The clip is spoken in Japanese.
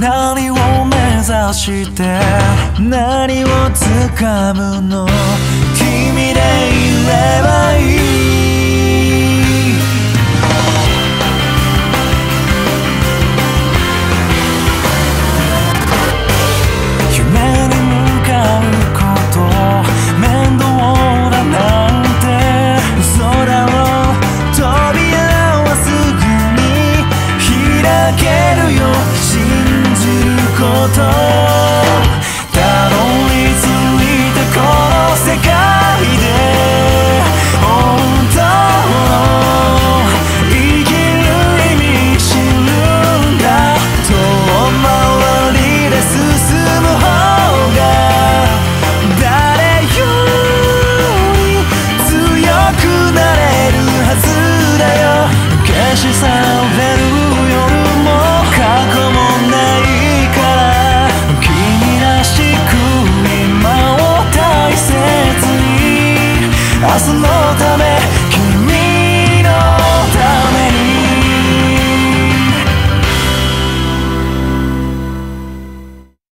何を目指して何を掴むの？君でいればいい。夢に向かうこと面倒だなんて嘘だろ。扉はすぐに開けるよ。信じることたどり着いたこの世界で本当の生きる意味知るんだ。遠回りで進む方が誰より強くなれるはずだよ。消し去れる夜も過去もないから君らしく今を大切に明日のため